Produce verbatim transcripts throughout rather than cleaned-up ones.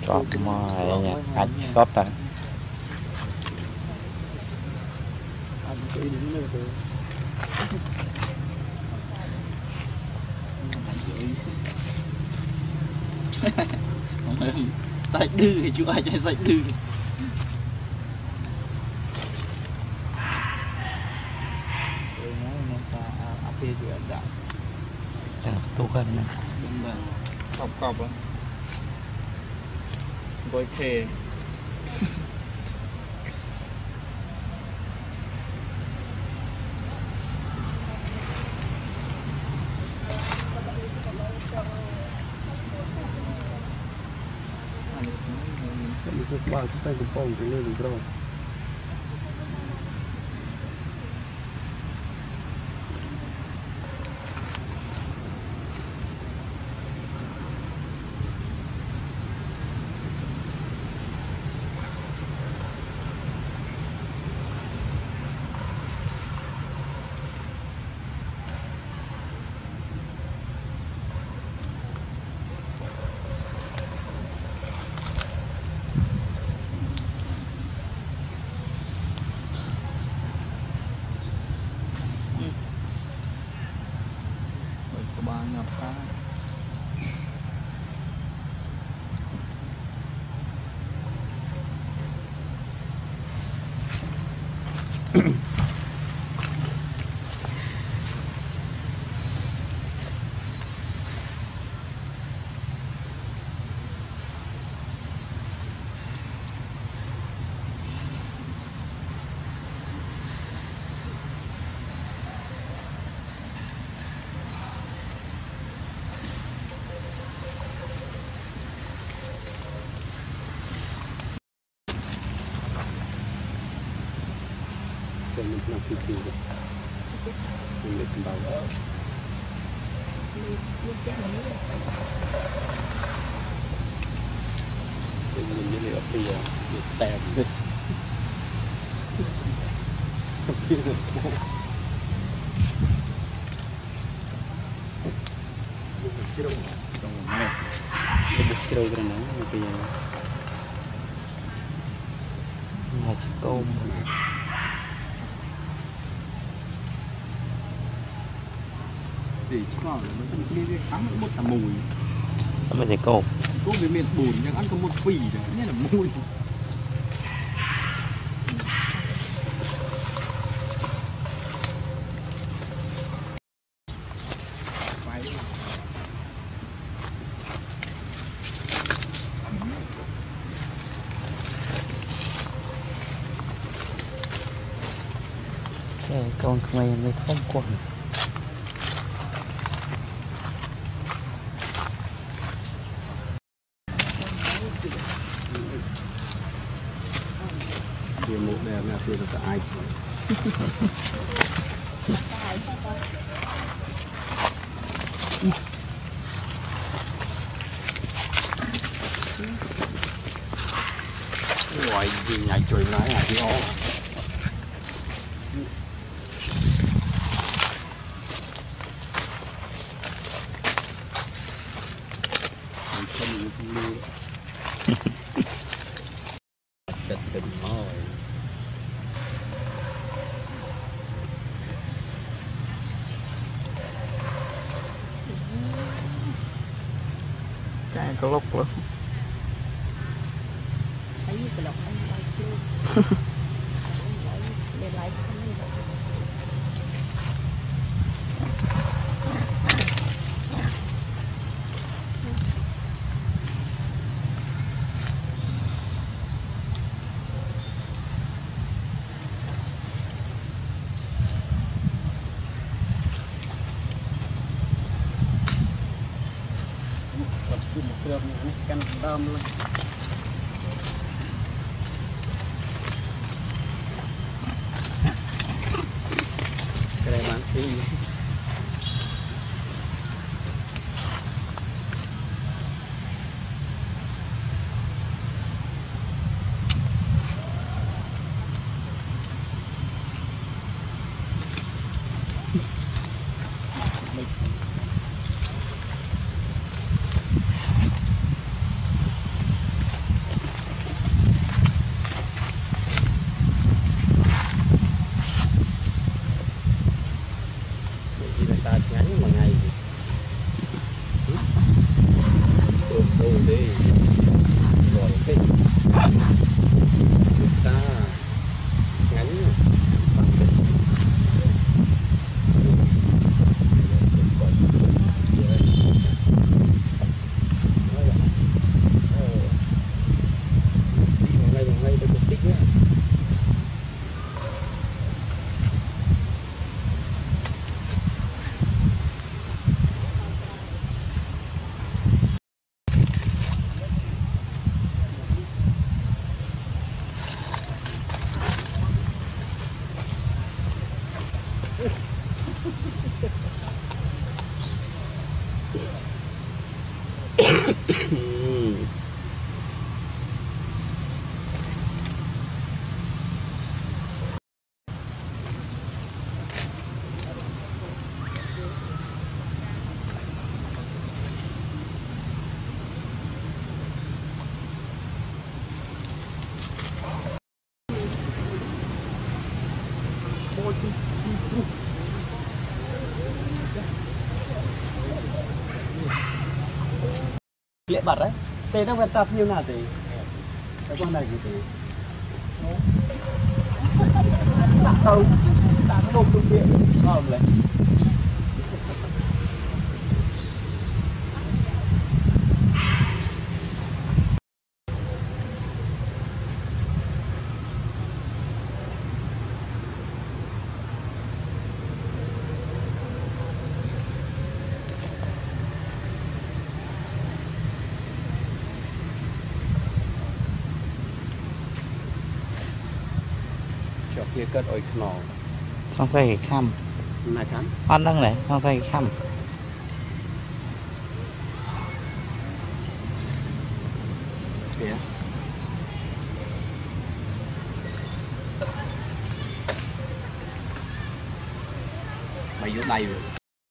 trọt mồi nha, ăn sốt à. Sạch đư thì chú ai cho sạch đư. Tu gần này. Cọp cọp á. Với thề. Ba cái tay của phong thì lên được đâu. Mình làm cái gì vậy? Mình lấy bao đó. Mình như là bây giờ được tèm đi. Kilo cái này bây giờ là chỉ tôm. Để cho nó đi đi cắm một là mùi. Nó chỉ côm. Có cái miền bùn nhưng ăn có một phì đấy, như là mùi. Cái con mày mới không quần. Dia mau dia nak dia tak air. Ngoài gì nhảy trời nãy à chị ó. Đất đất mồi. Cái có lốc luôn. Thấy cái lọc anh bay luôn. Lên lái xe. Kan đam luôn. Cái này bán xí. lệ bật đấy tê nó quen tập như nào thì cái con này gì thì không đã có một phương tiện không đấy kia cất oi khno xong xây cái khăm này chắn ăn đăng này xong xây cái khăm kìa mày vô đây rồi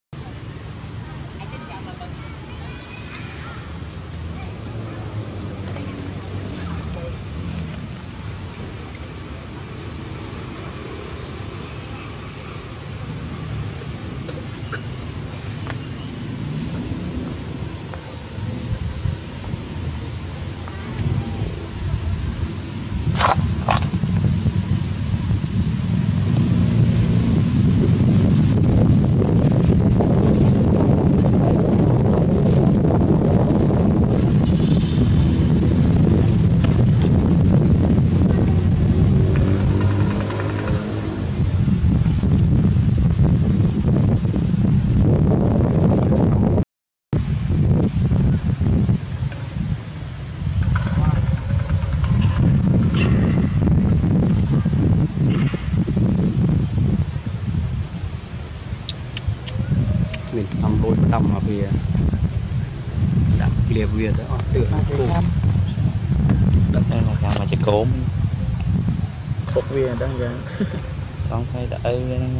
mìnhทำ đôi tầm mà về đặt liệp việt đó tự đất đây là khăm mà chỉ cốm Cột về đang ra xong xây đã ơi lên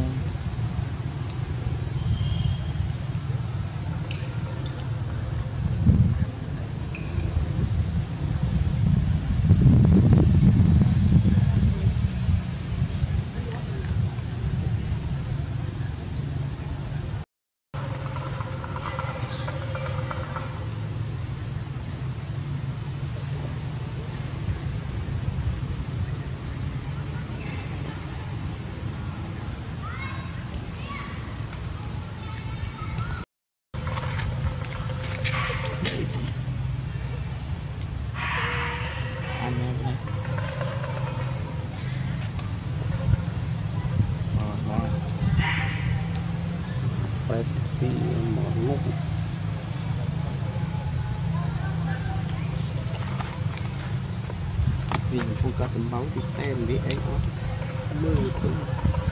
thì món ngốc vì không có tấm máu thì tem với ấy đó mưa cũng